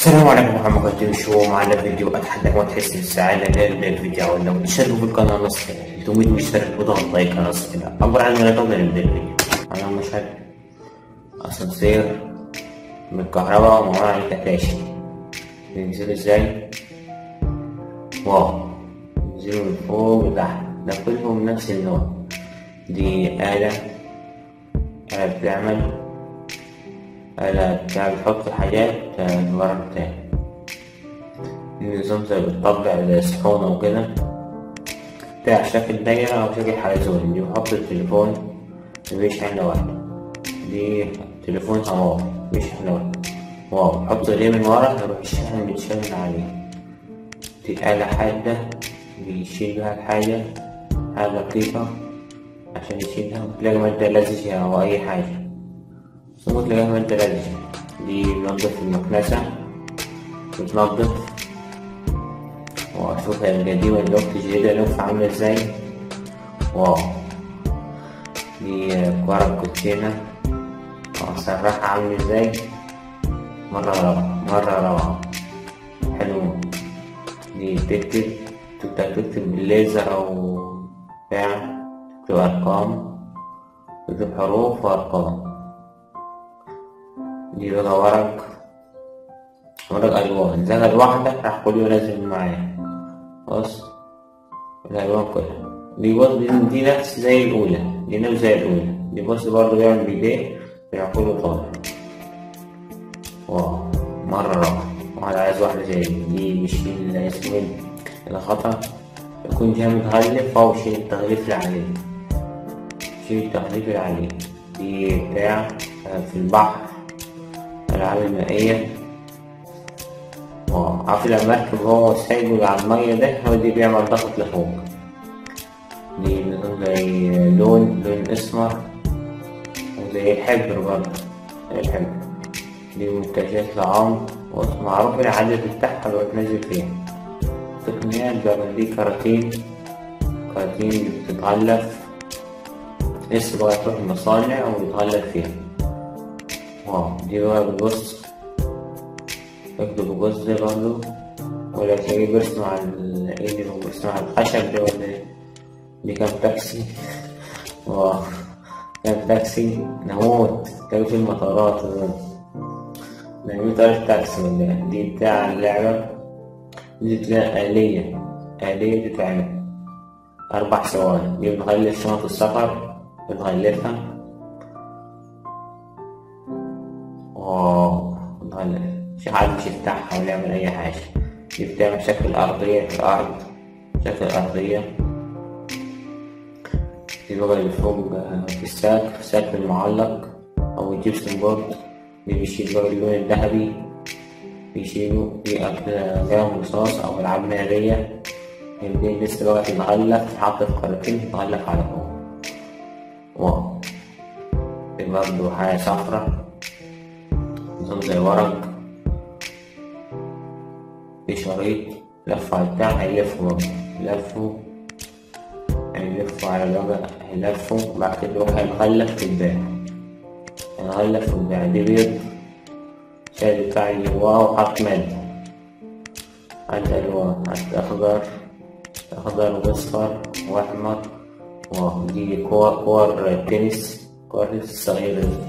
السلام عليكم ورحمة الله وبركاته. شو معنا فيديو أتحداكم ما تحس بالسعادة للفيديو، لو تشتركوا في القناة نص كده، تميت مشترك وضغط لايك نص كده، عبر عن ما تقدر نبدأ الفيديو. أنا مشهد أسانسير من الكهرباء ومعاه الكتاشي بينزلوا ازاي؟ واو، بينزلوا من فوق لتحت، ده كلهم نفس النوع. دي آلة بتحط حاجات ورا بتاعي. النظام زي بتطبع زي صحون أو كده بتاع شكل دايرة أو شكل حلزون. دي بحط التليفون بيشحن لوحده. دي تليفون هواوي بيشحن لوحده. واو، بحط ايديه من ورا يروح الشحن بيتشحن عليه. دي آلة حادة بيشيل بيها الحاجة، حاجة دقيقة عشان يشيلها. وتلاقي مادة لزجة أو أي حاجة، ثم تلاقيها مادة لزجة. دي بنضف المكنسة، بتنضف. وأشوف القديمة دلوقتي الجديدة لوحة عاملة ازاي. واو، دي كورة كوتشينة أسرحها عاملة ازاي. مرة روعة حلو. دي تكتب بالليزر أو بتاع، تكتب أرقام، تكتب حروف وأرقام. دي بقى ورق ألوان، زي الواحدة راح كله ينزل معايا. بص الألوان كلها. دي نفس زي الأولى، دي بص برضه بيعمل بإيديه بيعقله طالع. واو، مرة روعة. واحد عايز واحدة زي دي بيشيل اسمه الخطأ، يكون جاي متغلف أو شيل التغليف اللي عليه. دي بتاع في البحر، الألعاب المائية. واو، عارف المركب هو سايبه على المية ده، هو دي بيعمل ضغط لفوق. دي زي لون أسمر وزي الحبر برضه، دي منتجات طعام ومعروف العدد بتاعها اللي بتنزل فيها. تقنيات بقى، دي كراتين بتتغلف، لسه بقى تروح المصانع وبتغلف فيها. واو، دي بقى بتبص اكتب بص ده برضه، ولا تلاقيه بيرسم على الايد وبيرسم على الخشب ده ولا ايه. دي كام تاكسي. واو، كام تاكسي نموت. تلاقي في المطارات نعمل طريقة تاكسي ولا إيه؟ دي بتاع اللعبة. دي تلاقي آلية بتتعمل 4 ثواني. دي بتغلف شنط السفر، بتغلفها. واو، بتغلف مش حد مش يفتحها ولا يعمل أي حاجة. دي بتعمل شكل أرضية في الأرض، شكل أرضية. دي بقى اللي فوق في السقف المعلق أو الجبسن بورد. دي بيشيل بقى اللون الذهبي، بيشيلوا دي أقلام رصاص أو ألعاب نارية. دي لسه بقى تتغلف، تتحط في كراتين تتغلف على فوق. واو، دي برضه حاجة صفرا نظام زي ورق. في شريط لف على البتاع، هيلفوا برضه، هيلفوا على الورق، هيلفوا بعد كده يروح هيتغلف في الباع. دي بيض شايل بتاع اللي جواه وحط مادة، عندي ألوان، عندي أخضر وأصفر وأحمر. ودي كور تنس الصغيرة دي.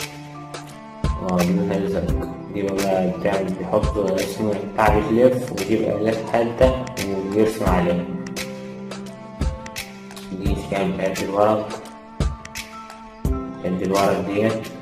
دي لونها أزرق. دي بقى بيحط اسمه بتاع بيلف ويجيب آلات حادة ويرسم عليها. دي كانت قد الورق ديت.